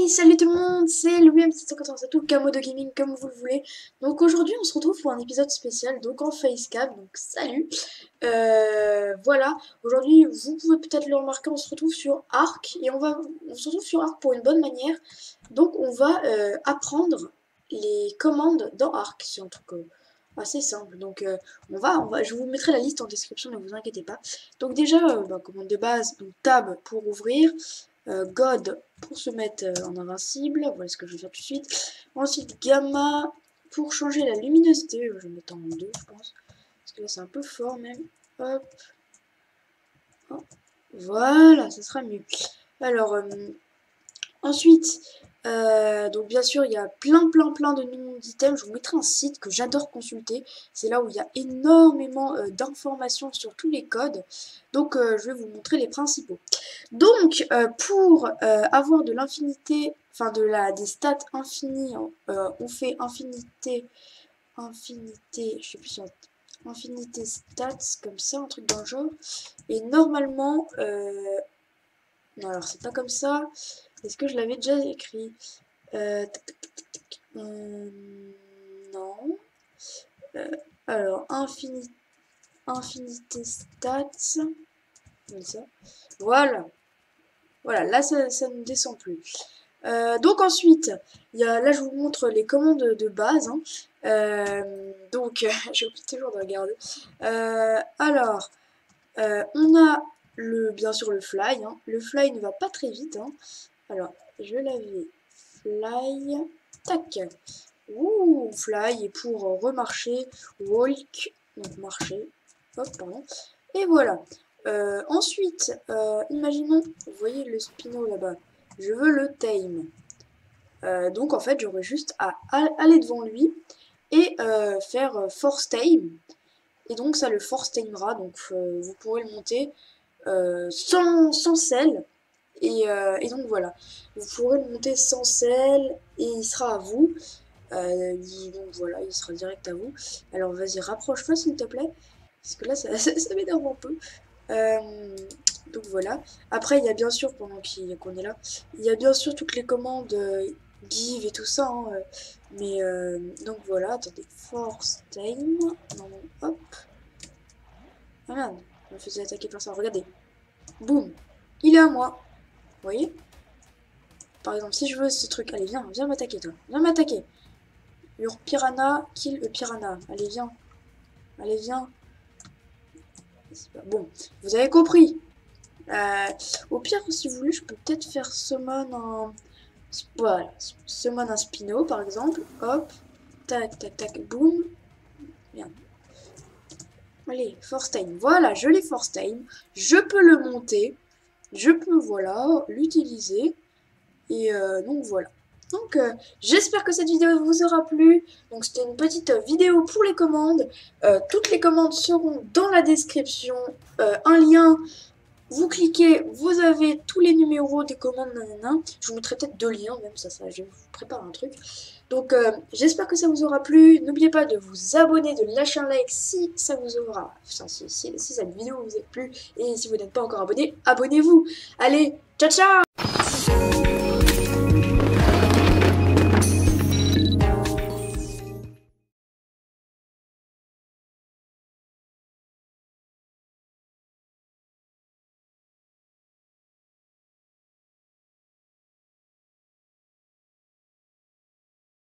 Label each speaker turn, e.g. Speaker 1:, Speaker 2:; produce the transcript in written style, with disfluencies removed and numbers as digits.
Speaker 1: Salut tout le monde, c'est Louis-M714, tout Camo de Gaming comme vous le voulez. Donc aujourd'hui on se retrouve pour un épisode spécial, donc en facecam, donc salut. Voilà, aujourd'hui vous pouvez peut-être le remarquer, on se retrouve sur Arc, et on se retrouve sur Arc pour une bonne manière. Donc on va apprendre les commandes dans Arc, c'est un truc assez simple. Donc je vous mettrai la liste en description, ne vous inquiétez pas. Donc déjà, commande de base, donc Tab pour ouvrir. God pour se mettre en invincible, voilà ce que je vais faire tout de suite. Ensuite gamma pour changer la luminosité, je vais mettre en 2 je pense, parce que là c'est un peu fort même. Hop, oh. Voilà, ça sera mieux. Alors ensuite, donc bien sûr il y a plein de noms d'items. Je vous mettrai un site que j'adore consulter, c'est là où il y a énormément d'informations sur tous les codes, donc je vais vous montrer les principaux. Donc pour avoir de l'infinité, enfin des stats infinies, on fait infinité, je sais plus si infinité stats comme ça, un truc dans le genre, et normalement non, alors c'est pas comme ça. Est-ce que je l'avais déjà écrit? Non. Alors, infinité stats. Comme ça. Voilà. Voilà, là ça ne descend plus. Donc ensuite, là je vous montre les commandes de base. Hein. Donc, j'ai oublié toujours de regarder. Alors, on a bien sûr le fly. Hein. Le fly ne va pas très vite. Hein. Alors, je l'avais. Fly. Tac. Ouh, fly. Et pour remarcher, walk. Donc, marcher. Hop, pardon. Et voilà. Ensuite, imaginons, vous voyez le spino là-bas. Je veux le tame. Donc, en fait, j'aurais juste à aller devant lui et faire force tame. Et donc, ça le force tamera. Donc, vous pourrez le monter sans sel. Et donc voilà, vous pourrez le monter sans sel et il sera à vous. Donc voilà, il sera direct à vous. Alors vas-y, rapproche-toi s'il te plaît, parce que là ça m'énerve un peu. Donc voilà. Après il y a bien sûr, pendant qu'on est là, il y a bien sûr toutes les commandes give et tout ça. Hein, mais donc voilà, attendez, force time. Non, hop. Ah merde, je me faisais attaquer par ça. Regardez, boum, il est à moi. Vous voyez? Par exemple, si je veux ce truc, allez, viens m'attaquer, toi. Viens m'attaquer. Your piranha, kill a piranha. Allez, viens. Allez, viens. Bon, vous avez compris. Au pire, si vous voulez, je peux peut-être faire summon un... Voilà, summon un Spino, par exemple. Hop. Tac, tac, tac, boum. Bien. Allez, force time. Voilà, je l'ai force time. Je peux le monter. Je peux, voilà, l'utiliser. Et donc voilà. Donc j'espère que cette vidéo vous aura plu. Donc c'était une petite vidéo pour les commandes. Toutes les commandes seront dans la description. Un lien, vous cliquez, vous avez tous les numéros des commandes. Nanana. Je vous mettrai peut-être 2 liens, même ça, je vous prépare un truc. Donc j'espère que ça vous aura plu. N'oubliez pas de vous abonner, de lâcher un like si ça vous aura... Enfin, si cette vidéo vous a plu. Et si vous n'êtes pas encore abonné, abonnez-vous. Allez, ciao ciao!